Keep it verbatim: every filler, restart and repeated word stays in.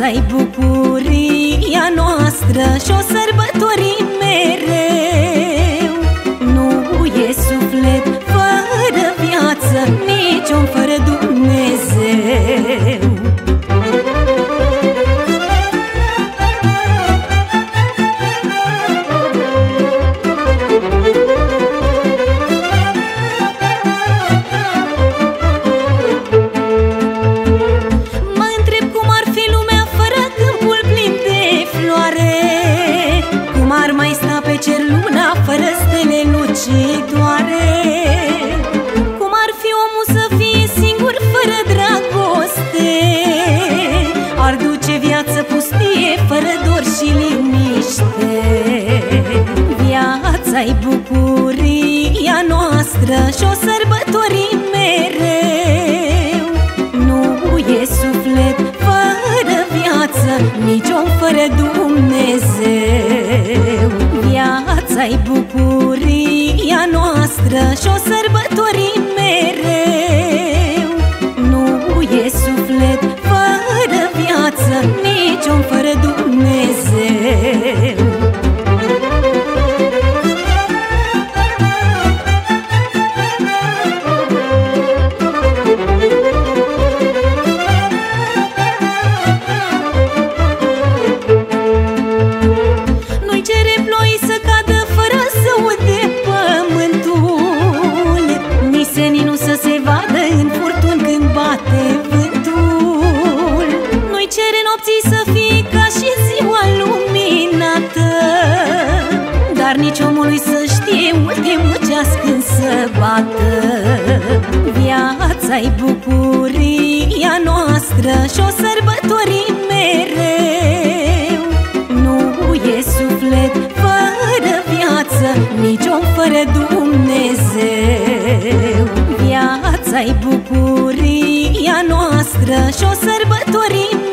Viața-i bucuria noastră și o sărbătorim mereu. Nu e suflet fără viață, nici om fără Dumnezeu. Cer luna fără stele lucitoare. Cum ar fi omul să fie singur fără dragoste? Ar duce viață pustie fără dor și liniște. Viața-i bucuria noastră și o sărbătorim mereu. Nu e suflet fără viață, nici om fără Dumnezeu. Viața-i bucuria noastră și o sărbătorim mereu. Nu e suflet fără viață, nici om fără Dumnezeu. Dar nici omului să știe ultimul ceas când să bată. Viața-i bucuria noastră și o sărbătorim mereu. Nu e suflet fără viață, nici om fără Dumnezeu. Viața-i bucuria noastră și o sărbătorim